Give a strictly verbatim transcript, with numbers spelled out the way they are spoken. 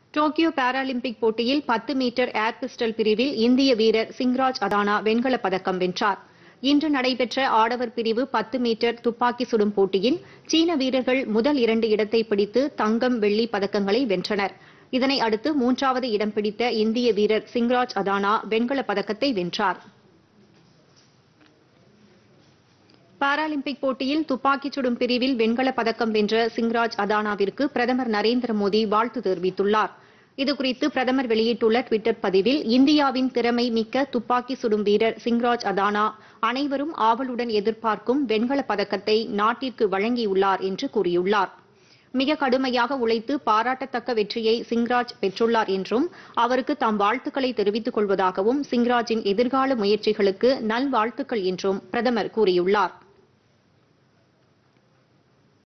Tokyo Paralympic போட்டியில் பத்து metre air pistol பிரிவில் இந்திய வீரர் சிங்ராஜ் அதானா வெண்கலப் பதக்கம் வென்றார். இன்று நடைபெற்ற ஆடவர் பிரிவு பத்து மீட்டர் துப்பாக்கி சுடும் போட்டியில் சீன வீரர்கள் முதல் இரண்டு இடத்தை பிடித்து தங்கம், வெள்ளி பதக்கங்களை வென்றனர். இதனை அடுத்து மூன்றாவது இடம் பிடித்த இந்திய வீரர் சிங்ராஜ் அதானா வெண்கலப் பதக்கத்தை வென்றார். பாராலிம்பிக் போட்டியில் துப்பாக்கிச் சுடும் பிரிவில் வெண்கலப் பதக்கம் வென்ற சிங்ராஜ் அதானாவிற்கு பிரதமர் நரேந்திர மோடி வாழ்த்து தெரிவித்துள்ளார். இதுகுறித்து பிரதமர் வெளியிட்டுள்ள டுவிட்டர் பதிவில், இந்தியாவின் திறமை மிக்க துப்பாக்கி சுடும் வீரர் சிங்ராஜ் அதானா அனைவரும் ஆவலுடன் எதிர்பார்க்கும் வெண்கலப் பதக்கத்தை நாட்டிற்கு வழங்கியுள்ளார் என்று கூறியுள்ளார். மிக கடுமையாக உழைத்து பாராட்டத்தக்க வெற்றியை சிங்ராஜ் பெற்றுள்ளார் என்றும் அவருக்கு தாம் வாழ்த்துக்களை தெரிவித்துக் கொள்வதாகவும் சிங்ராஜின் எதிர்கால முயற்சிகளுக்கு நல்வாழ்த்துக்கள் என்றும் பிரதமர் கூறியுள்ளார்.